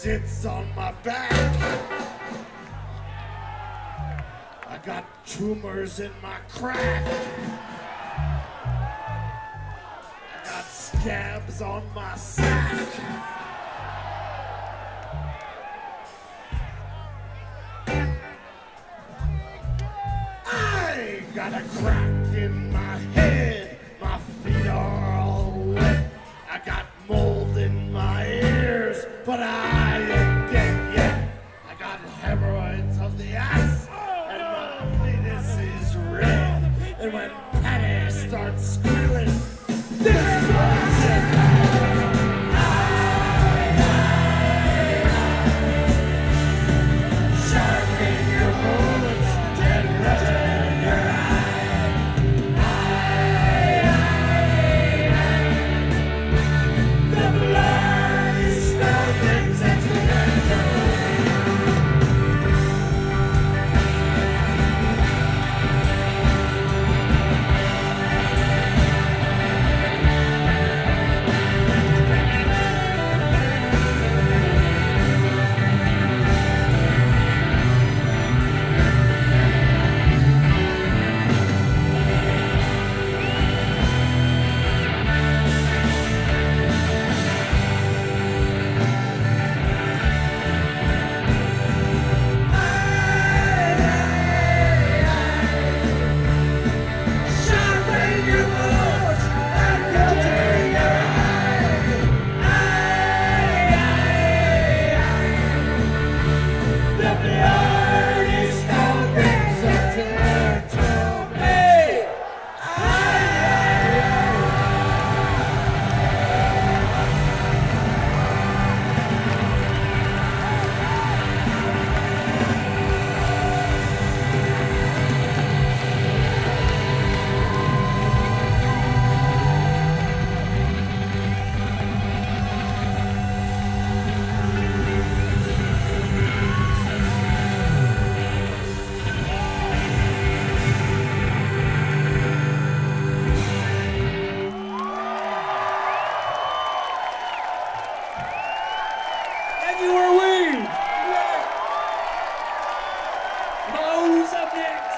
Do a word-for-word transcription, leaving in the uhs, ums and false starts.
tits on my back. I got tumors in my crack. I got scabs on my sack. I got a crack in my head. My feet are all wet. I got mold in my ears, but I ain't dead yet. I got hemorrhoids on the ass, and my penis is red. And when Patty starts squealing, this is what I said. Shark in your bullets, dead red in your eye. The Blarney smell things that's Thank you, Ween. Yeah. Oh, who's up next?